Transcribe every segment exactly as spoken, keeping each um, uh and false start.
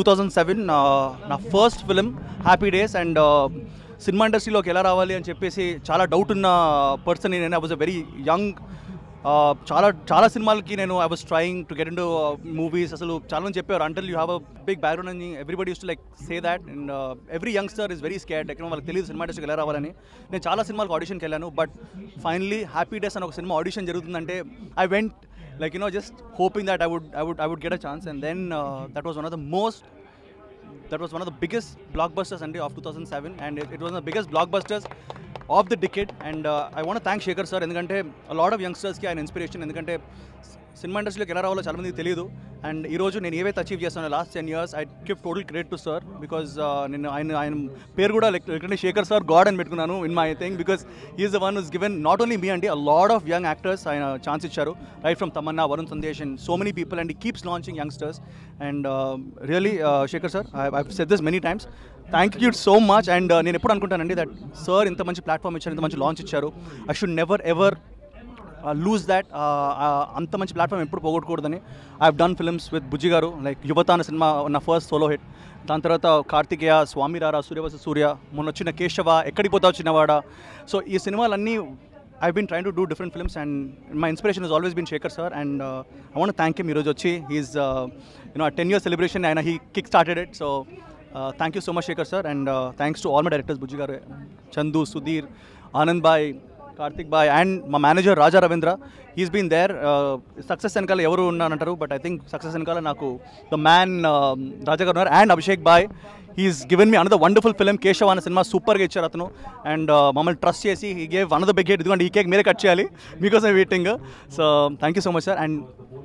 Two thousand seven నా first film happy days. And cinema ఇండస్ట్రీలోకి ఎలా రావాలి అని చెప్పేసి చాలా డౌట్ ఉన్న పర్సన్ నేను. I was a very young. చాలా చాలా సినిమాలకి నేను I was trying to get into movies. అసలు చాలా మంది చెప్పారు until you have a big background అని everybody used to like say that. And every youngster is very scared. ఎక్కడ వాళ్ళకి తెలియదు సినిమా ఇండస్ట్రీకి ఎలా రావాలని. నేను చాలా సినిమాలకు ఆడిషన్కి వెళ్ళాను. బట్ ఫైనలీ హ్యాపీ డేస్ అని ఒక సినిమా ఆడిషన్ జరుగుతుందంటే I went like you know just hoping that I would I would I would get a chance. And then uh, that was one of the most that was one of the biggest blockbusters and of two thousand seven, and it, it was one of the biggest blockbusters of the decade. And uh, I want to thank Shekhar sir endukante a lot of youngsters ki ఆయన inspiration. endukante cinema ఇండస్ట్రీలోకి ఎలా రావాలో చాలా మందికి తెలియదు. And ఈరోజు నేను ఏవైతే అచీవ్ చేస్తానో last ten years I give total credit to sir. Because నేను ఆయన ఆయన పేరు కూడా లైక్ శేఖర్ సార్ గాడ్ అని పెట్టుకున్నాను in my thing. Because is the one is given not only me అండి a lot of young actors ఆయన ఛాన్స్ ఇచ్చారు. Right from Tamannaah, Varun Sandesh and so many people. And he keeps launching youngsters. And really Shekhar sir I said this many times, thank you so much. And నేను ఎప్పుడు అనుకుంటానండి that sir ఇంత మంచి platform ఇచ్చారు, ఇంత మంచి లాంచ్ ఇచ్చారు. I should never ever lose that. అంత మంచి ప్లాట్ఫామ్ ఎప్పుడు పోగొట్టకూడదని. I have done films with Bujji garu, like యువత అనే సినిమా నా ఫస్ట్ సోలో హిట్. దాని తర్వాత కార్తికేయ, స్వామి రారా, సూర్యవశ సూర్య, మొన్న వచ్చిన కేశవ, ఎక్కడికి పోతావు చిన్నవాడ. సో ఈ సినిమాలన్నీ I been trying to do different films. And my inspiration has always been Shekhar sir. And I want thank him. ఈరోజు వచ్చి he's you know ten years celebration ఆయన he kick started it. So thank you so much Shekhar sir. And thanks to all my directors, Bujji garu, Chandu, Sudheer, Anand bhai, Karthik bhai, and మా manager Raja Ravindra. He's been there. Success వెనకాల ఎవరు ఉన్నానంటారు, but I think success వెనకాల నాకు the man Raja garu ఉన్నారు. And Abhishek bhai, he's given me another wonderful film Keshava అనే cinema. సూపర్గా ఇచ్చారు అతను. అండ్ మమ్మల్ని ట్రస్ట్ చేసి he gave another big hit. ఇదిగోండి ఈ కేక్ మీరే కట్ చేయాలి, మీకోసం waiting. So thank you so much sir. And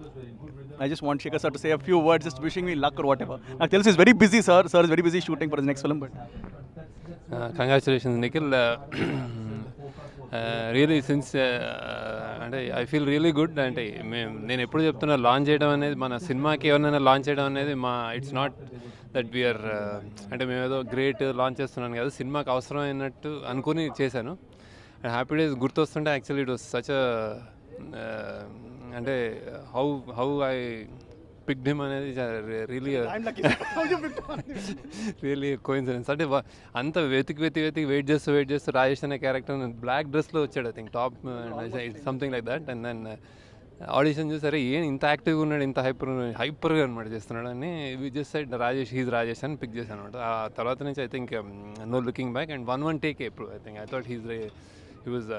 I just want Shekhar sir to say a few words, just wishing me luck or whatever. నాకు తెలుసు is very busy sir. Sir is very busy shooting for his next film. But uh, congratulations Nikhil. Uh, uh, really since అంటే I feel really good. అంటే మేము నేను ఎప్పుడు చెప్తున్నా launch చేయడం అనేది, మన సినిమాకి ఎవరైనా లాంచ్ చేయడం అనేది మా ఇట్స్ నాట్ దట్ వీఆర్ అంటే మేము ఏదో గ్రేట్ లాంచ్ చేస్తున్నాను కదా, సినిమాకి అవసరమైనట్టు అనుకుని చేశాను. అండ్ హ్యాపీ డేస్ గుర్తొస్తుంటే యాక్చువల్లీ ఇట్ వాస్ సచ్ అంటే how how I picked him అనేది రియలీ రియలీ కోఇన్సిడెన్స్. అంటే అంత వెతికి వెతికి వెతికి వెయిట్ చేస్తూ వెయిట్ చేస్తూ రాజేష్ అనే క్యారెక్టర్ బ్లాక్ డ్రెస్లో వచ్చాడు, I think top something like that. And then audition చూసారే ఏం ఇంత యాక్టివ్గా ఉన్నాడు, ఇంత హైపర్ హైపర్గా అనమాట చేస్తున్నాడు అని we just said Rajesh he's Rajesh అని పిక్ చేశాను అనమాట. ఆ తర్వాత నుంచి I think no looking back. And one one take ఎప్పుడు I think I thought he's he was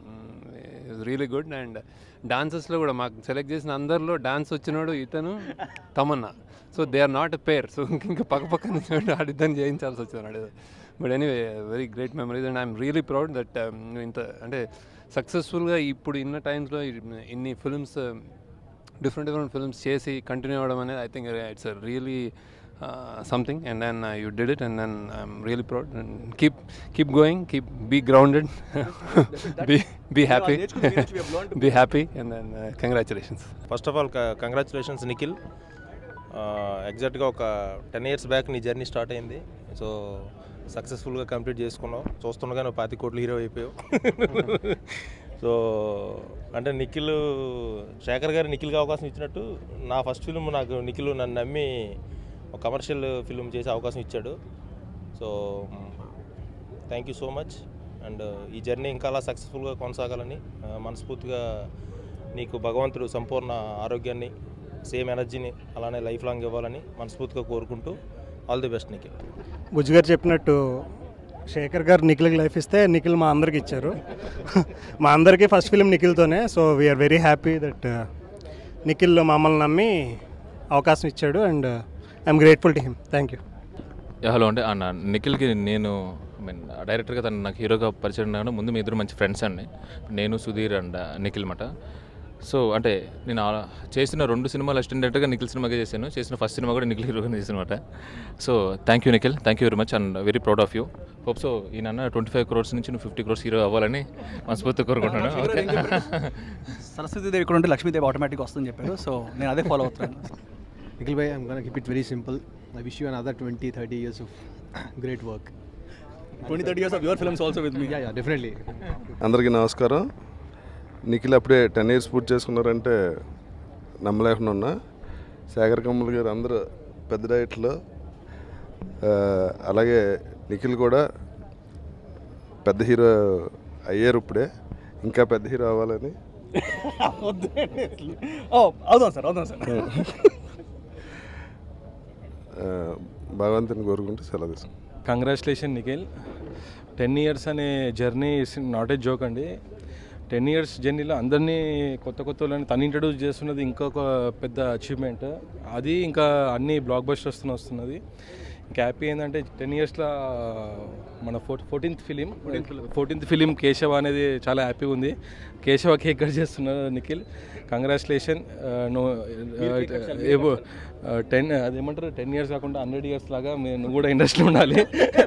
really good. And డాన్సెస్లో కూడా మాకు సెలెక్ట్ చేసిన అందరిలో డాన్స్ వచ్చినాడు ఇతను, Tamannaah. So they are not a pair. సో ఇంకా పక్క పక్క నుంచి ఆడిద్దని చేయించాల్సి వచ్చింది. But anyway very great memories. And I'm really proud that ఇంత అంటే సక్సెస్ఫుల్గా ఇప్పుడు ఇన్న టైమ్స్లో ఇన్ని ఫిల్మ్స్ డిఫరెంట్ డిఫరెంట్ ఫిల్మ్స్ చేసి కంటిన్యూ అవ్వడం అనేది I think it's a really Uh, something. And then uh, you did it, and then I'm really proud. And keep keep going, keep be grounded, be be happy, be happy, and then uh, congratulations. First of all, congratulations Nikhil. ఎగ్జాక్ట్గా ఒక ten years back నీ journey start అయింది. So సక్సెస్ఫుల్గా complete చేసుకున్నావు. చూస్తుండగా నువ్వు పాతి కోట్లు హీరో అయిపోయావు. సో అంటే నిఖిల్, శేఖర్ గారు నిఖిల్కి అవకాశం ఇచ్చినట్టు నా ఫస్ట్ ఫిల్మ్ నాకు నిఖిల్ నన్ను నమ్మి ఒక కమర్షియల్ ఫిల్మ్ చేసే అవకాశం ఇచ్చాడు. So thank you so much. And ఈ జర్నీ ఇంకా అలా సక్సెస్ఫుల్గా కొనసాగాలని మనస్ఫూర్తిగా నీకు భగవంతుడు సంపూర్ణ ఆరోగ్యాన్ని, సేమ్ ఎనర్జీని అలానే లైఫ్ లాంగ్ ఇవ్వాలని మనస్ఫూర్తిగా కోరుకుంటూ all the best Nikhil. Bujji garu చెప్పినట్టు శేఖర్ గారు నిఖిల్కి లైఫ్ ఇస్తే నిఖిల్ మా అందరికి ఇచ్చారు. మా అందరికీ ఫస్ట్ ఫిల్మ్ నిఖిల్తోనే. So we're very happy that Nikhil మమ్మల్ని నమ్మి అవకాశం ఇచ్చాడు. And I'm grateful to him. Thank you. Hello అంటే అన్న నిఖిల్కి నేను ఐ మీన్ డైరెక్టర్గా తను నాకు హీరోగా పరిచయం ఉన్నాను. ముందు మీ ఇద్దరు మంచి ఫ్రెండ్స్ అండి, నేను సుధీర్ అండ్ నిఖిల్ మాట. సో అంటే నేను చేసిన రెండు సినిమాలు అసిస్టెంట్గా నిఖిల్ సినిమాగా చేశాను, చేసిన ఫస్ట్ సినిమా కూడా నిఖిల్ హీరోగా చేసిన అనమాట. So thank you Nikhil, thank you very much and very proud of you. Hope so ఈయన ట్వంటీ ఫైవ్ క్రోర్స్ నుంచి నువ్వు ఫిఫ్టీ క్రోర్స్ హీరో అవ్వాలని మనస్ఫూర్తిగా కోరుకుంటున్నాను. సరస్వతి దేవి ఇక్కడ ఉంటే లక్ష్మీదేవి ఆటోమేటిక్గా వస్తుందని చెప్పారు. సో నేను అదే ఫాలో అవుతాను. Nikhil bhai, I'm going to keep it very simple. I wish you another twenty thirty years of great work. twenty thirty years of your films also with me. Yeah, yeah, definitely. అందరికీ నమస్కారం. నిఖిల్ అప్పుడే ten years పూర్తి చేసుకున్నారంటే నమ్మలేకుండా ఉన్నా. శేఖర్ కమ్ముల్ గారు అందరూ పెద్ద డైట్లో అలాగే నిఖిల్ కూడా పెద్ద హీరో అయ్యారు, ఇప్పుడే ఇంకా పెద్ద హీరో అవ్వాలని అవుదాం సార్ అవుదాం సార్ భగవంతుని కోరుకుంటూ సెలవు తీసుకుంటాం. కంగ్రాచులేషన్ నిఖిల్. టెన్ ఇయర్స్ అనే journey is not a joke అండి. టెన్ ఇయర్స్ జర్నీలో అందరినీ కొత్త కొత్త వాళ్ళని తను ఇంట్రడ్యూస్ చేస్తున్నది ఇంకొక పెద్ద అచీవ్మెంట్. అది ఇంకా అన్ని బ్లాక్ బస్టర్స్ వస్తున్నది. ఇంకా హ్యాపీ ఏంటంటే టెన్ ఇయర్స్లో మన four fourteenth film fourteenth film Keshava అనేది చాలా హ్యాపీగా ఉంది. కేశవ కేక్ కట్ చేస్తున్నారు నిఖిల్. కంగ్రాచులేషన్. నో టెన్ అదేమంటారు టెన్ ఇయర్స్ కాకుండా హండ్రెడ్ ఇయర్స్ లాగా నువ్వు కూడా ఇండస్ట్రీలో ఉండాలి.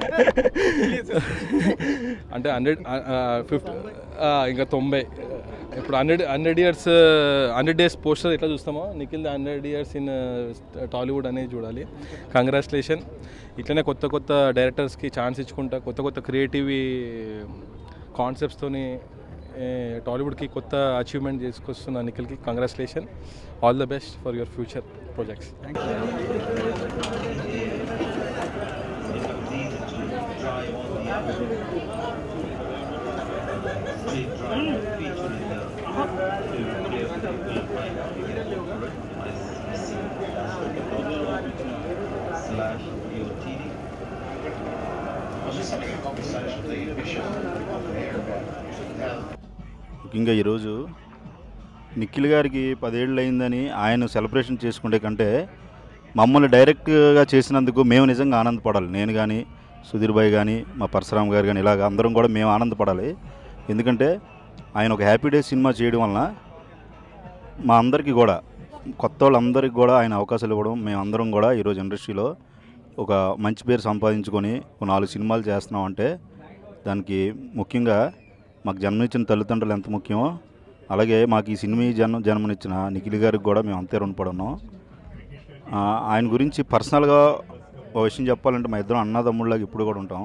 అంటే హండ్రెడ్ ఫిఫ్టీ ఇంకా తొంభై ఇప్పుడు hundred hundred years hundred days poster ఎట్లా చూస్తామో Nikhil hundred years in Tollywood అనేది చూడాలి. కంగ్రాచులేషన్. ఇట్లనే కొత్త కొత్త డైరెక్టర్స్కి ఛాన్స్ ఇచ్చుకుంటా కొత్త కొత్త క్రియేటివ్ కాన్సెప్ట్స్తోని టాలీవుడ్కి కొత్త అచీవ్మెంట్ చేసుకొస్తున్న నిఖిల్కి congratulation. All the best for your future projects. ముఖ్యంగా ఈరోజు నిఖిల్ గారికి పదేళ్ళు అయిందని ఆయన సెలబ్రేషన్ చేసుకుంటే కంటే మమ్మల్ని డైరెక్ట్గా చేసినందుకు మేము నిజంగా ఆనందపడాలి. నేను కానీ సుధీర్ భాయ్ కానీ మా పరశురామ్ గారు కానీ ఇలాగ అందరం కూడా మేము ఆనందపడాలి. ఎందుకంటే ఆయన ఒక హ్యాపీ డే సినిమా చేయడం వలన మా అందరికీ కూడా కొత్త వాళ్ళందరికీ కూడా ఆయన అవకాశాలు ఇవ్వడం, మేమందరం కూడా ఈరోజు ఇండస్ట్రీలో ఒక మంచి పేరు సంపాదించుకొని నాలుగు సినిమాలు చేస్తున్నామంటే దానికి ముఖ్యంగా మాకు జన్మనిచ్చిన తల్లిదండ్రులు ఎంత ముఖ్యమో అలాగే మాకు ఈ సినిమా జన్మ జన్మనిచ్చిన నిఖిల్ గారికి కూడా మేము అంతే రుణపడి ఉన్నాం. ఆయన గురించి పర్సనల్గా ఒక విషయం చెప్పాలంటే మా ఇద్దరం అన్నదమ్ముళ్ళగా ఇప్పుడు కూడా ఉంటాం.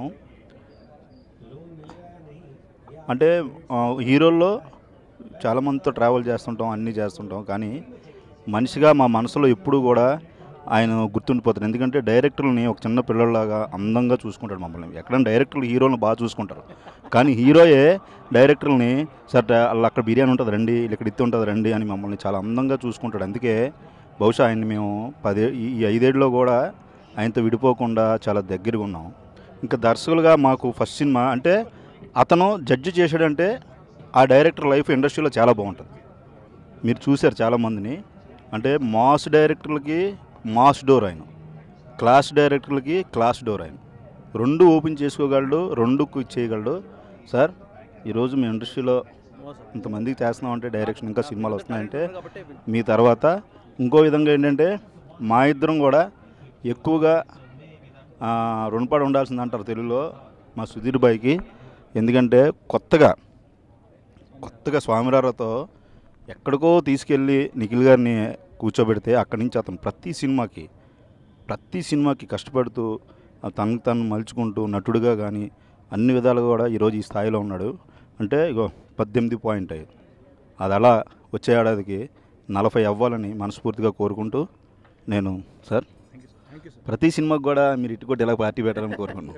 అంటే హీరోల్లో చాలామందితో ట్రావెల్ చేస్తుంటాం, అన్నీ చేస్తుంటాం, కానీ మనిషిగా మా మనసులో ఎప్పుడు కూడా ఆయన గుర్తుండిపోతారు. ఎందుకంటే డైరెక్టర్ని ఒక చిన్న పిల్లల్లాగా అందంగా చూసుకుంటాడు మమ్మల్ని. ఎక్కడైనా డైరెక్టర్లు హీరోలను బాగా చూసుకుంటారు, కానీ హీరోయే డైరెక్టర్ని సార్ వాళ్ళు అక్కడ బిర్యానీ ఉంటుంది రండి, ఇక్కడ ఇత్తి ఉంటుంది రండి అని మమ్మల్ని చాలా అందంగా చూసుకుంటాడు. అందుకే బహుశా ఆయన్ని మేము పదే ఈ ఐదేళ్ళలో కూడా ఆయనతో విడిపోకుండా చాలా దగ్గరగా ఉన్నాం. ఇంకా దర్శకులుగా మాకు ఫస్ట్ సినిమా అంటే అతను జడ్జి చేశాడంటే ఆ డైరెక్టర్ లైఫ్ ఇండస్ట్రీలో చాలా బాగుంటుంది. మీరు చూశారు చాలామందిని. అంటే మాస్ డైరెక్టర్లకి మాస్ డోర్ ఆయన, క్లాస్ డైరెక్టర్లకి క్లాస్ డోర్ ఆయన. రెండు ఓపెన్ చేసుకోగలడు, రెండు చేయగలడు. సార్ ఈరోజు మీ ఇండస్ట్రీలో ఇంతమందికి చేస్తున్నామంటే డైరెక్షన్ ఇంకా సినిమాలు వస్తున్నాయంటే మీ తర్వాత ఇంకో విధంగా ఏంటంటే మా ఇద్దరం కూడా ఎక్కువగా రుణపడి ఉండాల్సింది అంటారు తెలుగులో మా సుధీర్ భాయ్కి. ఎందుకంటే కొత్తగా కొత్తగా స్వామిరారాతో ఎక్కడికో తీసుకెళ్ళి నిఖిల్ గారిని కూర్చోబెడితే అక్కడి నుంచి అతను ప్రతి సినిమాకి ప్రతి సినిమాకి కష్టపడుతూ తనకు తను మలుచుకుంటూ నటుడుగా కానీ అన్ని విధాలుగా కూడా ఈరోజు ఈ స్థాయిలో ఉన్నాడు. అంటే ఇగో పద్దెనిమిది పాయింట్ ఐదు అది అలా వచ్చే ఏడాదికి నలభై అవ్వాలని మనస్ఫూర్తిగా కోరుకుంటూ నేను సార్ ప్రతి సినిమాకి కూడా మీరు ఇటు కొట్టి ఇలా పార్టీ పెట్టాలని కోరుకున్నాను.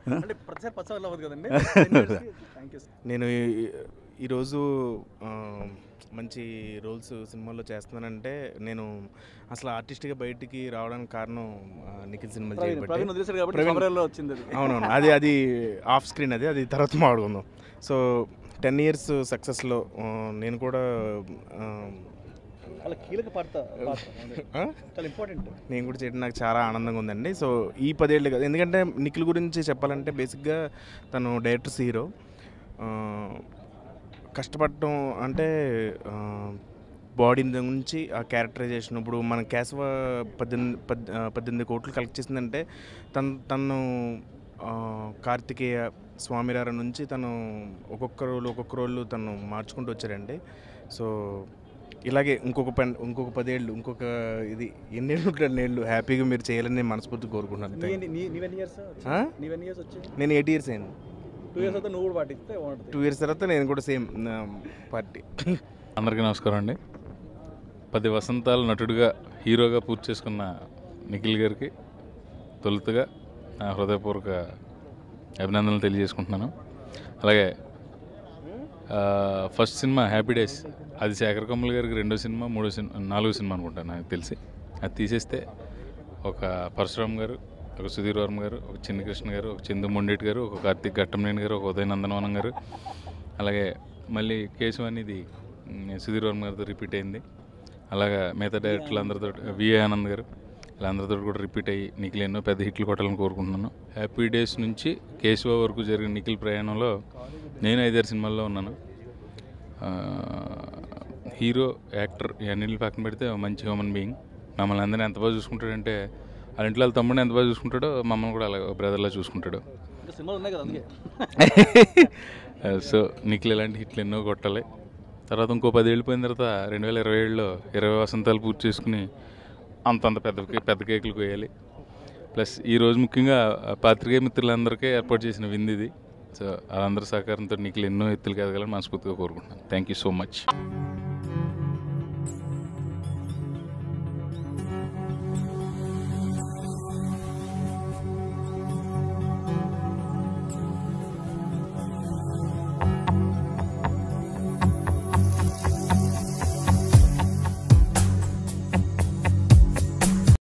నేను ఈరోజు మంచి రోల్స్ సినిమాల్లో చేస్తున్నానంటే నేను అసలు ఆర్టిస్ట్గా బయటికి రావడానికి కారణం నిఖిల్ సినిమాలు చేయబట్టి. అవునవును, అది అది ఆఫ్ స్క్రీన్, అది అది తర్వాత మాట్లాడుకుందాం. సో టెన్ ఇయర్స్ సక్సెస్లో నేను కూడా నేను కూడా చేయడం నాకు చాలా ఆనందంగా ఉందండి. సో ఈ పదేళ్ళు కదా, ఎందుకంటే నిఖిల్ గురించి చెప్పాలంటే బేసిక్గా తను డైరెక్టర్స్ హీరో. కష్టపడటం అంటే బాడీ నుంచి ఆ క్యారెక్టరైజేషన్. ఇప్పుడు మన కేశవ పద్దెనిమిది పద్దెనిమిది కోట్లు కలెక్ట్ చేసిందంటే తను తను కార్తికేయ స్వామిరార నుంచి తను ఒక్కొక్క రోజు ఒక్కొక్క రోజు తను మార్చుకుంటూ వచ్చారండి. సో ఇలాగే ఇంకొక పన్ ఇంకొక పదేళ్ళు ఇంకొక ఇది ఎన్నేళ్ళు ఎన్నేళ్ళు హ్యాపీగా మీరు చేయాలని నేను మనస్ఫూర్తి కోరుకుంటున్నాను. నేను ఎయిట్ ఇయర్స్ అయింది. టూ ఇయర్స్ తర్వాత నువ్వు కూడా పాటిస్తే టూ ఇయర్స్ తర్వాత నేను కూడా సేమ్ పార్టీ. అందరికీ నమస్కారం అండి. పది వసంతాలు నటుడిగా హీరోగా పూర్తి చేసుకున్న నిఖిల్ గారికి తొలుతగా నా హృదయపూర్వక అభినందనలు తెలియజేసుకుంటున్నాను. అలాగే ఫస్ట్ సినిమా హ్యాపీ డేస్, అది శేఖర్ కమ్ముల గారికి రెండో సినిమా మూడో సినిమా నాలుగో సినిమా అనుకుంటాను నాకు తెలిసి. అది తీసేస్తే ఒక పరశురామ్ గారు, ఒక సుధీర్ వర్మ గారు, ఒక చిన్ని కృష్ణ గారు, ఒక చందు మొండేటి గారు, ఒక కార్తీక్ ఘట్టంనేని గారు, ఒక ఉదయ నందనవనం గారు, అలాగే మళ్ళీ కేశవ్ అనేది సుధీర్ వర్మ గారితో రిపీట్ అయింది. అలాగా మిగతా డైరెక్టర్లు అందరితో, విఏ ఆనంద్ గారు, వీళ్ళందరితో కూడా రిపీట్ అయ్యి నిఖిల్ ఎన్నో పెద్ద హిట్లు కొట్టాలని కోరుకుంటున్నాను. హ్యాపీ డేస్ నుంచి కేశవ వరకు జరిగిన నిఖిల్ ప్రయాణంలో నేను ఐదారు సినిమాల్లో ఉన్నాను. హీరో, యాక్టర్ ఇవన్నీ పక్కన పెడితే మంచి హ్యూమన్ బీయింగ్. మమ్మల్ని అందరినీ ఎంత బాగా చూసుకుంటాడంటే, వాళ్ళ ఇంట్లో వాళ్ళ తమ్ముడిని ఎంత బాగా చూసుకుంటాడో మమ్మల్ని కూడా అలా బ్రదర్లా చూసుకుంటాడు. సో నిఖిల్ ఇలాంటి హిట్లు ఎన్నో కొట్టాలి. తర్వాత ఇంకో పది ఏళ్ళు పోయిన తర్వాత రెండు వేల ఇరవై ఏడులో ఇరవై వసంతాలు పూర్తి చేసుకుని అంతంత పెద్ద పెద్ద కేకులు కోయాలి. ప్లస్ ఈరోజు ముఖ్యంగా పాత్రికేయ మిత్రులందరికీ ఏర్పాటు చేసిన విందు ఇది. సో వాళ్ళందరి సహకారంతో నిఖిల్ ఎన్నో ఎత్తులు ఎదగాలని మనస్ఫూర్తిగా కోరుకుంటున్నాను. Thank you so much.